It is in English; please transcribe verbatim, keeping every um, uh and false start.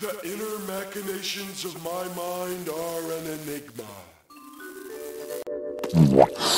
The inner machinations of my mind are an enigma.